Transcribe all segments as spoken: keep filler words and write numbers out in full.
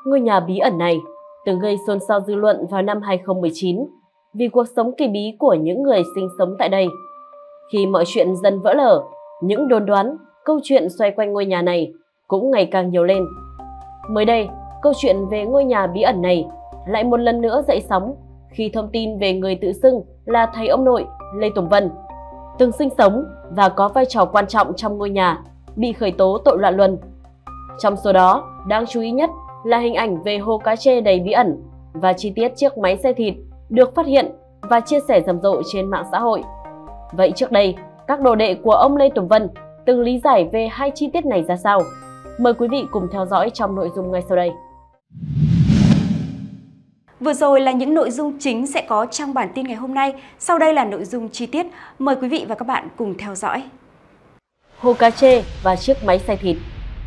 Ngôi nhà bí ẩn này từng gây xôn xao dư luận vào năm hai không một chín vì cuộc sống kỳ bí của những người sinh sống tại đây. Khi mọi chuyện dần vỡ lở, những đồn đoán, câu chuyện xoay quanh ngôi nhà này cũng ngày càng nhiều lên. Mới đây, câu chuyện về ngôi nhà bí ẩn này lại một lần nữa dậy sóng khi thông tin về người tự xưng là thầy ông nội Lê Tùng Vân, từng sinh sống và có vai trò quan trọng trong ngôi nhà, bị khởi tố tội loạn luân. Trong số đó, đáng chú ý nhất là hình ảnh về hồ cá trê đầy bí ẩn và chi tiết chiếc máy xay thịt được phát hiện và chia sẻ rầm rộ trên mạng xã hội. Vậy trước đây, các đồ đệ của ông Lê Tùng Vân từng lý giải về hai chi tiết này ra sao? Mời quý vị cùng theo dõi trong nội dung ngay sau đây. Vừa rồi là những nội dung chính sẽ có trong bản tin ngày hôm nay. Sau đây là nội dung chi tiết. Mời quý vị và các bạn cùng theo dõi. Hồ cá trê và chiếc máy xay thịt.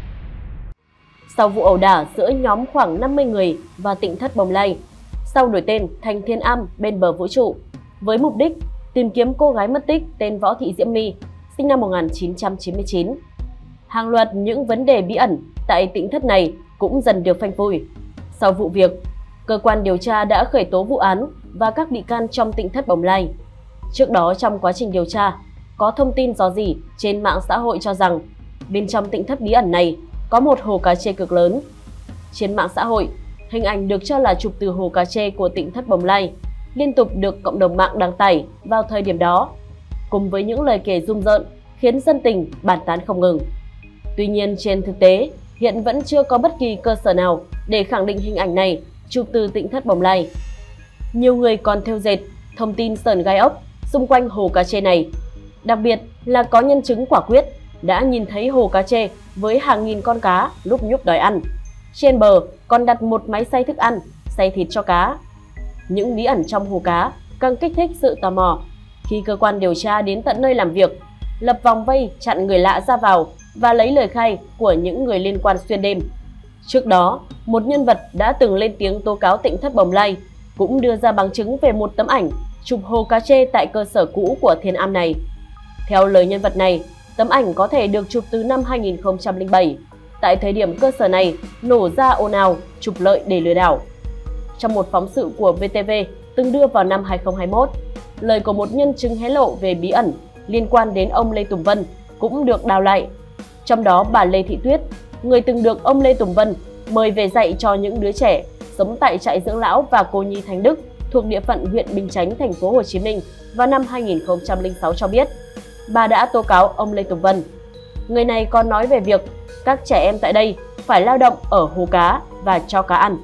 Sau vụ ẩu đả giữa nhóm khoảng năm mươi người và Tỉnh Thất Bồng Lai, sau đổi tên thành Thiên Am bên bờ vũ trụ, với mục đích tìm kiếm cô gái mất tích tên Võ Thị Diễm My, sinh năm một nghìn chín trăm chín mươi chín. Hàng loạt những vấn đề bí ẩn tại tỉnh thất này cũng dần được phanh phui. Sau vụ việc, cơ quan điều tra đã khởi tố vụ án và các bị can trong Tỉnh Thất Bồng Lai. Trước đó, trong quá trình điều tra, có thông tin rò rỉ trên mạng xã hội cho rằng bên trong tỉnh thất bí ẩn này có một hồ cá trê cực lớn. Trên mạng xã hội, hình ảnh được cho là chụp từ hồ cá trê của Tỉnh Thất Bồng Lai liên tục được cộng đồng mạng đăng tải vào thời điểm đó, cùng với những lời kể rùng rợn khiến dân tình bàn tán không ngừng. Tuy nhiên, trên thực tế, hiện vẫn chưa có bất kỳ cơ sở nào để khẳng định hình ảnh này chụp từ Tỉnh Thất Bồng Lai. Nhiều người còn thêu dệt thông tin sờn gai ốc xung quanh hồ cá trê này, đặc biệt là có nhân chứng quả quyết đã nhìn thấy hồ cá trê với hàng nghìn con cá lúc nhúc đòi ăn. Trên bờ còn đặt một máy xay thức ăn, xay thịt cho cá. Những bí ẩn trong hồ cá càng kích thích sự tò mò khi cơ quan điều tra đến tận nơi làm việc, lập vòng vây chặn người lạ ra vào và lấy lời khai của những người liên quan xuyên đêm. Trước đó, một nhân vật đã từng lên tiếng tố cáo Tỉnh Thất Bồng Lai cũng đưa ra bằng chứng về một tấm ảnh chụp hồ cá trê tại cơ sở cũ của Thiên Am này. Theo lời nhân vật này, tấm ảnh có thể được chụp từ năm hai nghìn không trăm lẻ bảy, tại thời điểm cơ sở này nổ ra ồn ào trục lợi để lừa đảo. Trong một phóng sự của vê tê vê từng đưa vào năm hai không hai mốt, lời của một nhân chứng hé lộ về bí ẩn liên quan đến ông Lê Tùng Vân cũng được đào lại. Trong đó, bà Lê Thị Tuyết, người từng được ông Lê Tùng Vân mời về dạy cho những đứa trẻ sống tại trại dưỡng lão và cô nhi Thánh Đức thuộc địa phận huyện Bình Chánh, thành phố Hồ Chí Minh vào năm hai nghìn không trăm lẻ sáu cho biết, bà đã tố cáo ông Lê Tùng Vân. Người này còn nói về việc các trẻ em tại đây phải lao động ở hồ cá và cho cá ăn.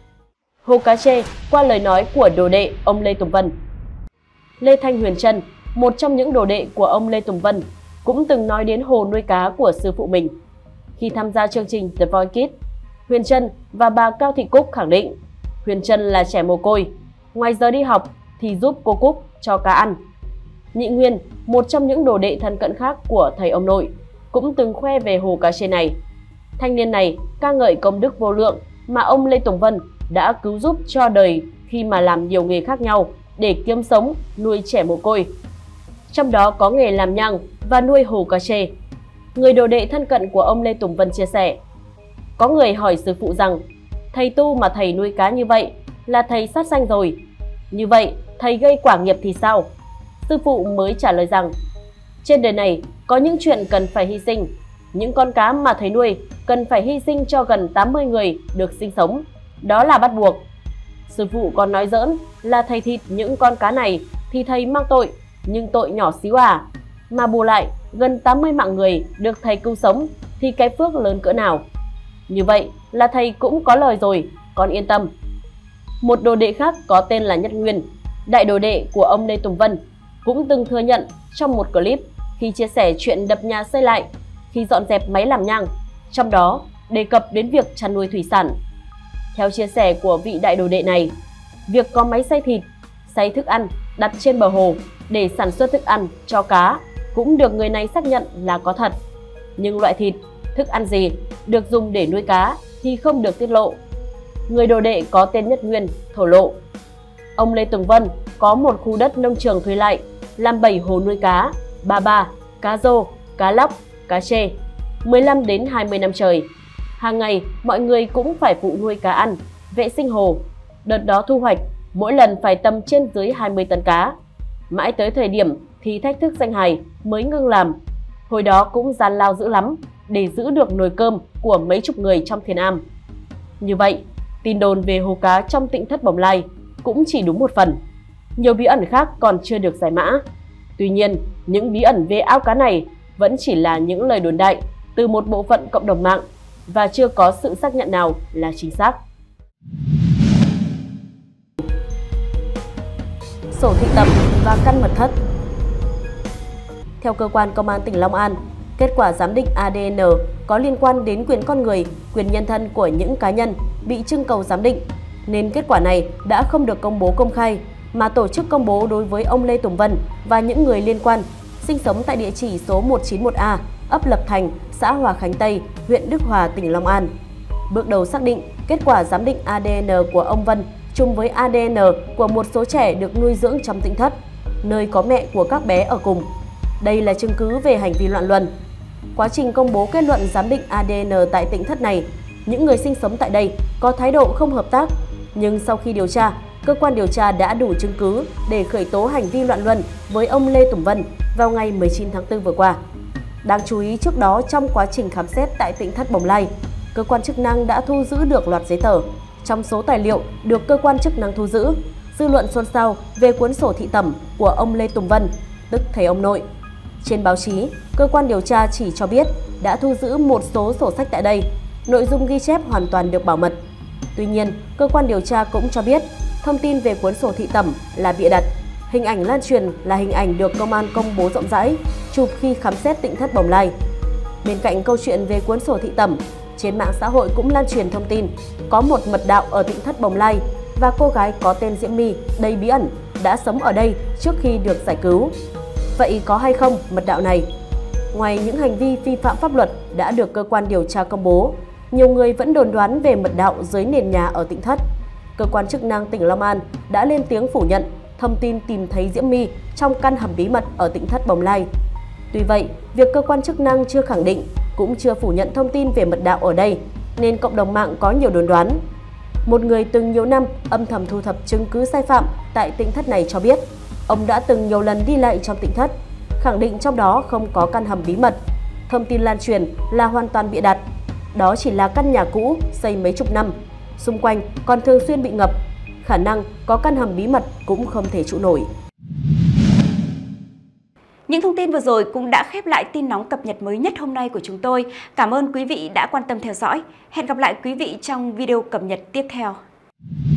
Hồ cá trê qua lời nói của đồ đệ ông Lê Tùng Vân. Lê Thanh Huyền Trân, một trong những đồ đệ của ông Lê Tùng Vân, cũng từng nói đến hồ nuôi cá của sư phụ mình. Khi tham gia chương trình The Voice Kids, Huyền Trân và bà Cao Thị Cúc khẳng định Huyền Trân là trẻ mồ côi, ngoài giờ đi học thì giúp cô Cúc cho cá ăn. Nhị Nguyên, một trong những đồ đệ thân cận khác của thầy ông nội, cũng từng khoe về hồ cá trê này. Thanh niên này ca ngợi công đức vô lượng mà ông Lê Tùng Vân đã cứu giúp cho đời khi mà làm nhiều nghề khác nhau để kiếm sống, nuôi trẻ mồ côi. Trong đó có nghề làm nhang và nuôi hồ cá trê. Người đồ đệ thân cận của ông Lê Tùng Vân chia sẻ, có người hỏi sư phụ rằng, thầy tu mà thầy nuôi cá như vậy là thầy sát sanh rồi. Như vậy, thầy gây quả nghiệp thì sao? Sư phụ mới trả lời rằng, trên đời này có những chuyện cần phải hy sinh. Những con cá mà thầy nuôi cần phải hy sinh cho gần tám mươi người được sinh sống. Đó là bắt buộc. Sư phụ còn nói giỡn là thầy thịt những con cá này thì thầy mang tội, nhưng tội nhỏ xíu à. Mà bù lại gần tám mươi mạng người được thầy cứu sống thì cái phước lớn cỡ nào. Như vậy là thầy cũng có lời rồi, con yên tâm. Một đồ đệ khác có tên là Nhất Nguyên, đại đồ đệ của ông Lê Tùng Vân, cũng từng thừa nhận trong một clip khi chia sẻ chuyện đập nhà xây lại khi dọn dẹp máy làm nhang, trong đó đề cập đến việc chăn nuôi thủy sản. Theo chia sẻ của vị đại đồ đệ này, việc có máy xay thịt, xay thức ăn đặt trên bờ hồ để sản xuất thức ăn cho cá cũng được người này xác nhận là có thật. Nhưng loại thịt, thức ăn gì được dùng để nuôi cá thì không được tiết lộ. Người đồ đệ có tên Nhất Nguyên thổ lộ, ông Lê Tùng Vân có một khu đất nông trường thuê lại, làm bảy hồ nuôi cá, ba ba, cá rô, cá lóc, cá trê, mười lăm đến hai mươi năm trời. Hàng ngày, mọi người cũng phải phụ nuôi cá ăn, vệ sinh hồ. Đợt đó thu hoạch, mỗi lần phải tầm trên dưới hai mươi tấn cá. Mãi tới thời điểm thì thách thức danh hài mới ngưng làm. Hồi đó cũng gian lao dữ lắm để giữ được nồi cơm của mấy chục người trong Thiền Am. Như vậy, tin đồn về hồ cá trong Tỉnh Thất Bồng Lai cũng chỉ đúng một phần. Nhiều bí ẩn khác còn chưa được giải mã. Tuy nhiên, những bí ẩn về ao cá này vẫn chỉ là những lời đồn đại từ một bộ phận cộng đồng mạng và chưa có sự xác nhận nào là chính xác. Sổ thị tẩm và căn mật thất. Theo cơ quan công an tỉnh Long An, kết quả giám định a đê en có liên quan đến quyền con người, quyền nhân thân của những cá nhân bị trưng cầu giám định, nên kết quả này đã không được công bố công khai, mà tổ chức công bố đối với ông Lê Tùng Vân và những người liên quan sinh sống tại địa chỉ số một chín một A, ấp Lập Thành, xã Hòa Khánh Tây, huyện Đức Hòa, tỉnh Long An. Bước đầu xác định, kết quả giám định a đê en của ông Vân chung với a đê en của một số trẻ được nuôi dưỡng trong Tỉnh Thất, nơi có mẹ của các bé ở cùng. Đây là chứng cứ về hành vi loạn luân. Quá trình công bố kết luận giám định a đê en tại Tỉnh Thất này, những người sinh sống tại đây có thái độ không hợp tác, nhưng sau khi điều tra, cơ quan điều tra đã đủ chứng cứ để khởi tố hành vi loạn luân với ông Lê Tùng Vân vào ngày mười chín tháng tư vừa qua. Đáng chú ý, trước đó trong quá trình khám xét tại Tỉnh Thất Bồng Lai, cơ quan chức năng đã thu giữ được loạt giấy tờ. Trong số tài liệu được cơ quan chức năng thu giữ, dư luận xôn xao về cuốn sổ thị tẩm của ông Lê Tùng Vân, tức thầy ông nội. Trên báo chí, cơ quan điều tra chỉ cho biết đã thu giữ một số sổ sách tại đây, nội dung ghi chép hoàn toàn được bảo mật. Tuy nhiên, cơ quan điều tra cũng cho biết thông tin về cuốn sổ thị tẩm là bịa đặt. Hình ảnh lan truyền là hình ảnh được công an công bố rộng rãi, chụp khi khám xét Tỉnh Thất Bồng Lai. Bên cạnh câu chuyện về cuốn sổ thị tẩm, trên mạng xã hội cũng lan truyền thông tin có một mật đạo ở Tỉnh Thất Bồng Lai và cô gái có tên Diễm My đầy bí ẩn đã sống ở đây trước khi được giải cứu. Vậy có hay không mật đạo này? Ngoài những hành vi vi phạm pháp luật đã được cơ quan điều tra công bố, nhiều người vẫn đồn đoán về mật đạo dưới nền nhà ở Tỉnh Thất. Cơ quan chức năng tỉnh Long An đã lên tiếng phủ nhận thông tin tìm thấy Diễm My trong căn hầm bí mật ở Tỉnh Thất Bồng Lai. Tuy vậy, việc cơ quan chức năng chưa khẳng định cũng chưa phủ nhận thông tin về mật đạo ở đây, nên cộng đồng mạng có nhiều đồn đoán. Một người từng nhiều năm âm thầm thu thập chứng cứ sai phạm tại Tỉnh Thất này cho biết, ông đã từng nhiều lần đi lại trong Tỉnh Thất, khẳng định trong đó không có căn hầm bí mật. Thông tin lan truyền là hoàn toàn bịa đặt. Đó chỉ là căn nhà cũ xây mấy chục năm, xung quanh còn thường xuyên bị ngập, khả năng có căn hầm bí mật cũng không thể trụ nổi. Những thông tin vừa rồi cũng đã khép lại tin nóng cập nhật mới nhất hôm nay của chúng tôi. Cảm ơn quý vị đã quan tâm theo dõi. Hẹn gặp lại quý vị trong video cập nhật tiếp theo.